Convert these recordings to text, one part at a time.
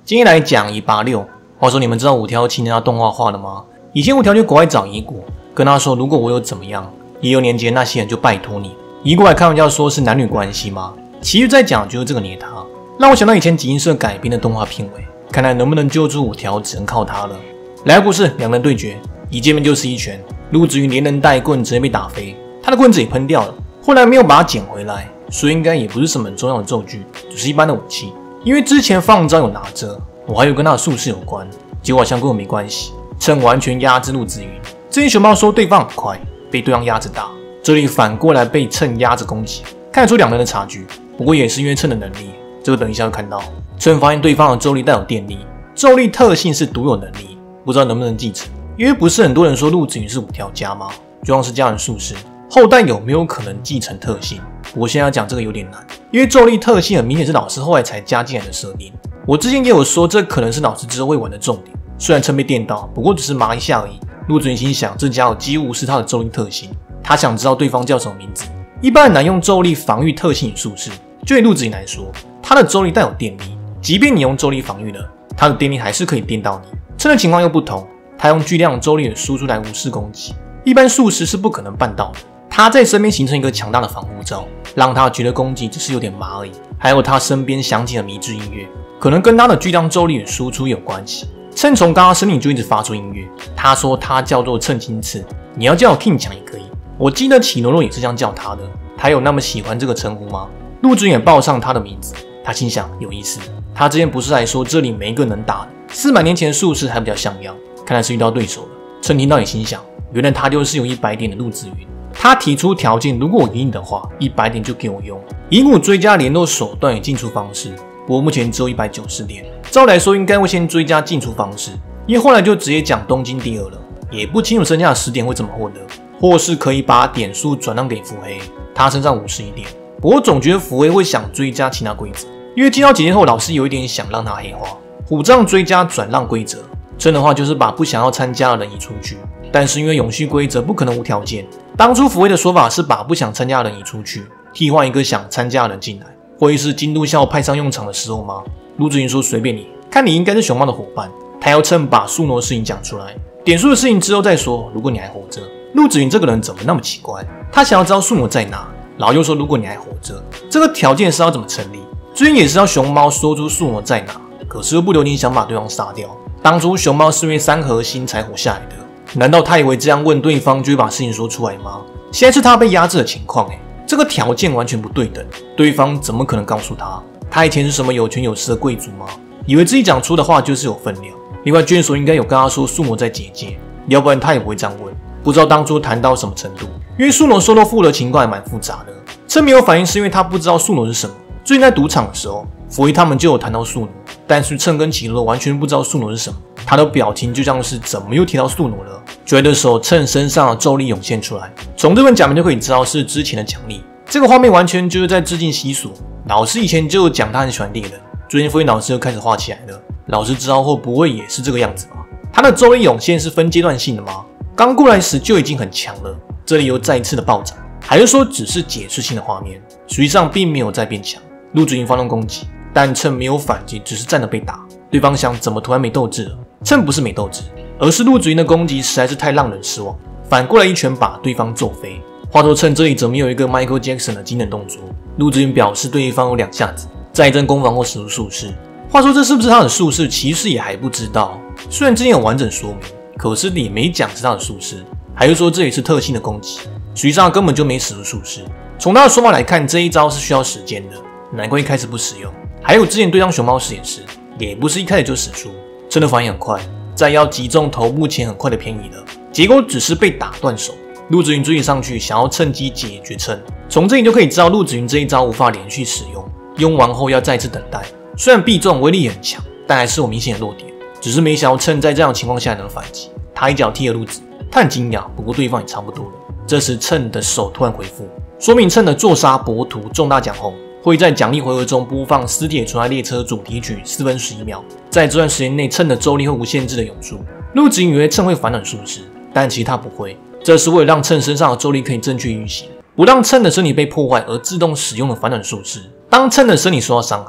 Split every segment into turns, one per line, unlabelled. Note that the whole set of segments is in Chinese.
今天来讲186。话说你们知道五条情人要动画化了吗？以前五条去国外找乙骨，跟他说如果我有怎么样，16年前那些人就拜托你。乙骨还开玩笑说是男女关系吗？其实在讲就是这个捏他，让我想到以前集英社改编的动画片尾，看来能不能救出五条只能靠他了。来个故事，两人对决，一见面就是一拳，陆子云连人带棍直接被打飞，他的棍子也喷掉了，后来没有把它捡回来，所以应该也不是什么很重要的咒具，只是一般的武器。因为之前放招有拿着，我还有跟他的术士有关，结果好像跟我没关系，趁完全压制陆子云。之前熊猫说对方很快，被对方压着打，这里反过来被趁压着攻击，看得出两人的差距。不过也是因为趁的能力，这个等一下会看到。趁发现对方的咒力带有电力，咒力特性是独有能力，不知道能不能继承。因为不是很多人说陆子云是五条家吗？就像是家人术士，后代有没有可能继承特性？我现在要讲这个有点难，因为咒力特性很明显是老师后来才加进来的设定。我之前也有说，这可能是老师之后会玩的重点。虽然趁被电到，不过只是麻一下而已。陆子云心想，这家伙几乎是他的咒力特性，他想知道对方叫什么名字。一般很难用咒力防御特性与术士，就以陆子云来说，他的咒力带有电力，即便你用咒力防御了，他的电力还是可以电到你。趁的情况又不同，他用巨量咒力的输出来无视攻击，一般术士是不可能办到的。他在身边形成一个强大的防护罩，让他觉得攻击只是有点麻而已。还有他身边响起的迷之音乐，可能跟他的巨量咒力与输出有关系。趁从刚刚身体就一直发出音乐，他说他叫做趁金刺，你要叫我 King 强也可以。我记得启诺诺也是这样叫他的，他有那么喜欢这个称呼吗？陆子云也报上他的名字，他心想有意思。他之前不是还说这里没一个能打的，400年前的术士还比较像样，看来是遇到对手了。趁听到也心想，原来他就是有100点的陆子云。他提出条件，如果我赢你的话，100点就给我用。乙骨追加联络手段与进出方式，不过目前只有190点。照来说应该会先追加进出方式，因为后来就直接讲东京第2了，也不清楚剩下的10点会怎么获得，或是可以把点数转让给腹黑，他身上51点。不过总觉得腹黑会想追加其他规则，因为见到姐姐后，老师有一点想让他黑化。虎杖追加转让规则，真的话就是把不想要参加的人移出去，但是因为永续规则不可能无条件。当初福威的说法是把不想参加的人移出去，替换一个想参加的人进来，会是京都校派上用场的时候吗？陆子云说随便你，看你应该是熊猫的伙伴，他要趁把树挪的事情讲出来，点数的事情之后再说。如果你还活着，陆子云这个人怎么那么奇怪？他想要知道树挪在哪，然后又说如果你还活着，这个条件是要怎么成立？最近也是要熊猫说出树挪在哪，可是又不留情想把对方杀掉。当初熊猫是因为3核心才活下来的。难道他以为这样问对方就会把事情说出来吗？现在是他被压制的情况这个条件完全不对等，对方怎么可能告诉他？他以前是什么有权有势的贵族吗？以为自己讲出的话就是有分量。另外卷所应该有跟他说树挪在结界，要不然他也不会这样问。不知道当初谈到什么程度，因为树挪收到付的情况也蛮复杂的。趁没有反应是因为他不知道树挪是什么。最近在赌场的时候，福威他们就有谈到树挪，但是趁跟奇罗完全不知道树挪是什么，他的表情就像是怎么又提到树挪了。就在这时候，趁身上的咒力涌现出来，从这份奖名就可以知道是之前的奖励。这个画面完全就是在致敬西索。老师以前就讲他很喜欢猎人，最近福威老师又开始画起来了。老师知道后不会也是这个样子吗？他的咒力涌现是分阶段性的吗？刚过来时就已经很强了，这里又再一次的暴涨，还是说只是解释性的画面？实际上并没有再变强。陆子云发动攻击，但趁没有反击，只是站着被打。对方想怎么突然没斗志了？趁不是没斗志，而是陆子云的攻击实在是太让人失望，反过来一拳把对方揍飞。话说趁这里怎么有一个 Michael Jackson 的惊人动作？陆子云表示对方有2下子，再一阵攻防或使出术士。话说这是不是他的术士，其实也还不知道。虽然之前有完整说明，可是也没讲是他的术士，还是说这也是特性的攻击？实际上根本就没使出术士。从他的说法来看，这一招是需要时间的。难怪一开始不使用，还有之前对上熊猫时也是，也不是一开始就使出，真的反应很快，在要击中头部前很快的偏移了，结果只是被打断手。陆子云追上去，想要趁机解决趁，从这里就可以知道陆子云这一招无法连续使用，用完后要再次等待。虽然必中威力很强，但还是有明显的弱点，只是没想到趁在这样的情况下能反击。他一脚踢了陆子，他很惊讶，不过对方也差不多了。这时趁的手突然回复，说明趁的坐杀博图重大奖后。会在奖励回合中播放《撕铁纯爱列车》主题曲4分11秒，在这段时间内，趁的咒力会无限制的涌出。陆子云以为趁会反转术士，但其实他不会，这是为了让趁身上的咒力可以正确运行，不让趁的身体被破坏而自动使用的反转术士。当趁的身体受到伤害，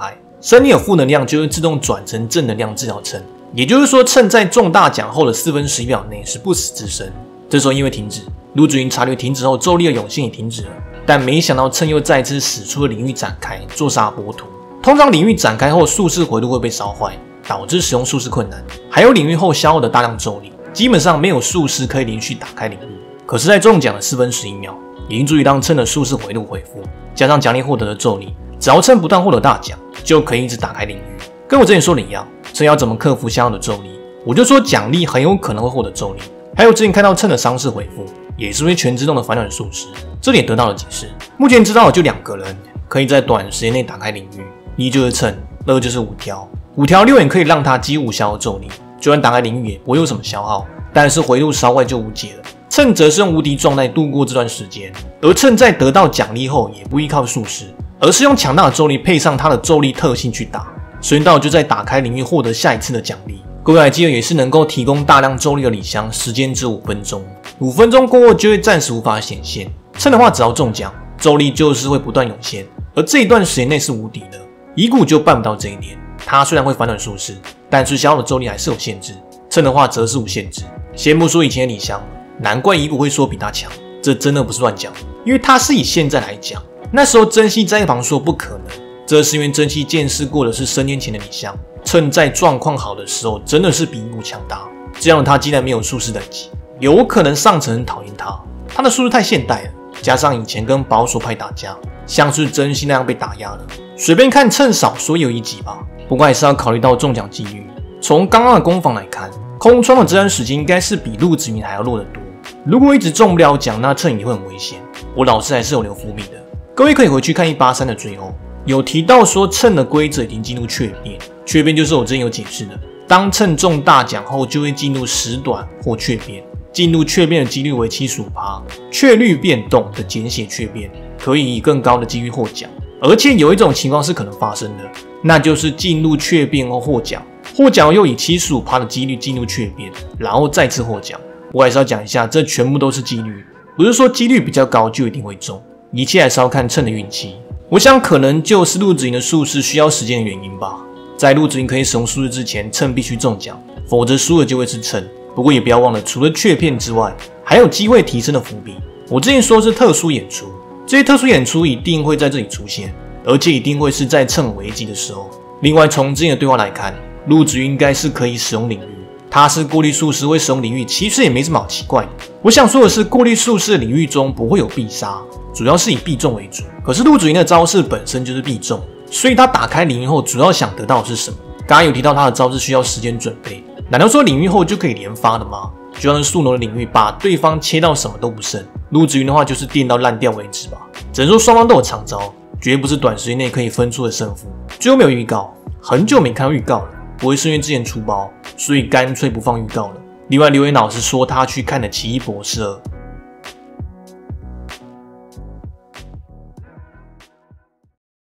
身体有负能量就会自动转成正能量治疗秤，也就是说秤在中大奖后的4分11秒内是不死之身。这时候因为停止，陆子云察觉停止后咒力的涌现也停止了，但没想到秤又再次使出了领域展开做杀波图。通常领域展开后术士回路会被烧坏，导致使用术士困难，还有领域后消耗的大量咒力，基本上没有术士可以连续打开领域。可是在中奖的4分11秒已经足以让秤的术士回路恢复，加上奖励获得的咒力，只要秤不断获得大奖就可以一直打开领域。跟我之前说的一样，秤要怎么克服消耗的咒力，我就说奖励很有可能会获得咒力。还有之前看到秤的伤势恢复也是会全自动的反转术士，这点得到了解释。目前知道的就2个人可以在短时间内打开领域，一就是秤，二就是5条。5条6眼可以让他几乎消耗咒力，就算打开领域也不会有什么消耗，但是回路烧坏就无解了。秤则是用无敌状态度过这段时间，而秤在得到奖励后也不依靠术士，而是用强大的咒力配上他的咒力特性去打，时间到就在打开领域获得下一次的奖励。各位还记得也是能够提供大量咒力的礼箱，时间只5分钟，5分钟过后就会暂时无法显现。秤的话只要中奖，咒力就是会不断涌现，而这一段时间内是无敌的。乙骨就办不到这一点，他虽然会反转术士，但是消耗的咒力还是有限制。秤的话则是无限制。先不说以前的礼箱，难怪乙骨会说比他强，这真的不是乱讲，因为他是以现在来讲，那时候珍惜在一旁说不可能，这是因为珍惜见识过的是10年前的礼箱。秤在状况好的时候真的是比乙骨强大，这样的他既然没有术士等级，有可能上层很讨厌他，他的术士太现代了，加上以前跟保守派打架，像是珍惜那样被打压了，随便看秤少说有1级吧。不过还是要考虑到中奖几率，从刚刚的攻防来看，空窗的这段时间应该是比陆子云还要弱得多，如果一直中不了奖，那秤也会很危险。我老师还是有留伏笔的，各位可以回去看183的最后有提到说秤的规则已经进入雀变，雀变就是我之前有解释的，当秤中大奖后就会进入时短或雀变，进入雀变的几率为75%，雀率变动的简写雀变，可以以更高的几率获奖。而且有一种情况是可能发生的，那就是进入雀变后获奖，获奖又以75%的几率进入雀变，然后再次获奖。我还是要讲一下，这全部都是几率，不是说几率比较高就一定会中，一切还是要看秤的运气。我想可能就是陆子云的术士需要时间的原因吧。在陆子云可以使用术士之前，秤必须中奖，否则输了就会是秤。不过也不要忘了，除了雀片之外，还有机会提升的伏笔。我之前说是特殊演出，这些特殊演出一定会在这里出现，而且一定会是在秤危机的时候。另外，从之前的对话来看，陆子云应该是可以使用领域，他是过滤术士会使用领域，其实也没什么好奇怪的。我想说的是，过滤术士的领域中不会有必杀，主要是以必中为主。可是陆子云的招式本身就是必中，所以他打开领域后主要想得到的是什么？刚刚有提到他的招式需要时间准备，难道说领域后就可以连发的吗？就像是速龙的领域把对方切到什么都不剩，陆子云的话就是电到烂掉为止吧。只能说双方都有长招，绝不是短时间内可以分出的胜负。最后没有预告，很久没看到预告了，不会是因为之前出包，所以干脆不放预告了。另外，刘伟老师说他去看了《奇异博士2》，